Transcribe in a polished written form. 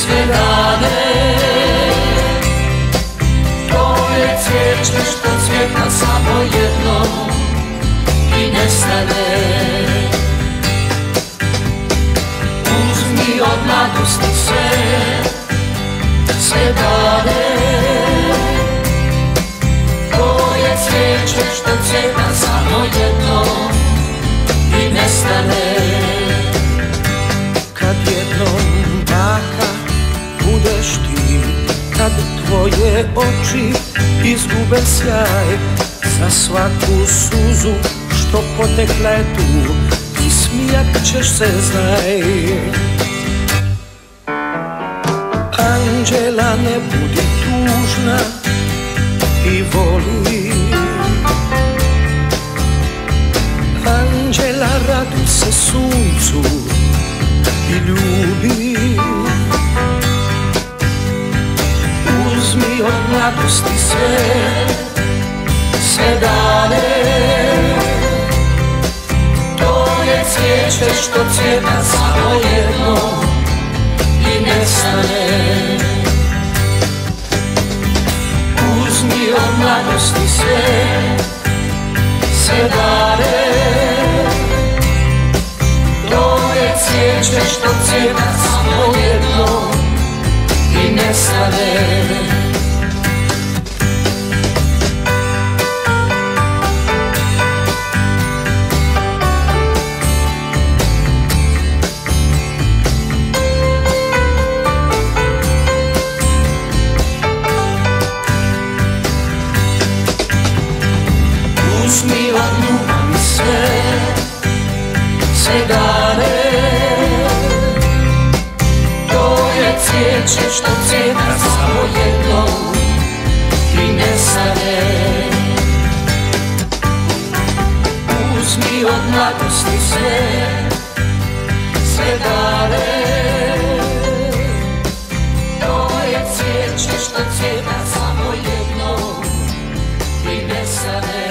sve dane. To je cvijeće što cvjeta samo jednom i nestane. Uzmi od mladosti sve dane. To je cvijeće što cvjeta samo jednom i nestane. Kad jednom baka budeš ti, kad tvoje oči izgube sjaj, za svaku suzu što potekla je tu, i smijat ćeš se, znaj. Anđela, ne budi tužna i voli. Anđela, raduj se suncu i ljubi. Uzmi od mladosti sve dane. To je cvijeće što cvjeta samo jednom i nestane. Uzmi od mladosti sve dane. To je cvijeće što cvjeta samo jednom i nestane. Uzmi od ljubavi sve dane. To je cvijeće što cvjeta samo jednom i nestane. Uzmi od mladosti sve dane. To je cvijeće što cvjeta samo jednom i nestane.